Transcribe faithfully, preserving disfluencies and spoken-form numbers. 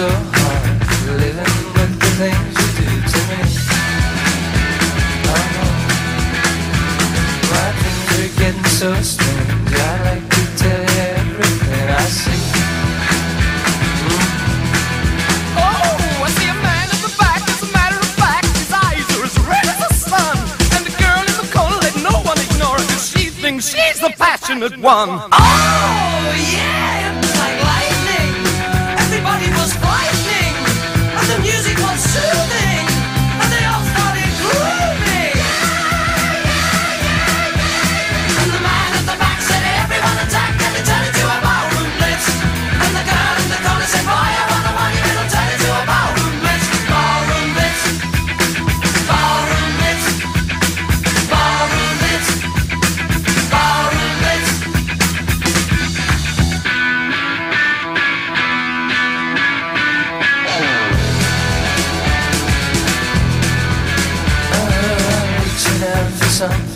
so hard living with the things you do to me. Oh no, my things are getting so strange. I like to tell you everything I see. Mm. Oh, I see a man in the back. As a matter of fact, his eyes are as red as the sun. And the girl in the corner, let no one ignore her, 'cause she thinks she's the passionate one. Oh, yeah, it was like lightning. Everybody was frightening, and the music was soothing, and they all started grooving. And the man at the back said, everyone attack, and it turned into a ballroom blitz. And the girl in the corner said, boy, I wonder why it'll turn into a ballroom blitz. Ballroom blitz, ballroom blitz, ballroom blitz, ballroom blitz. Reaching out for something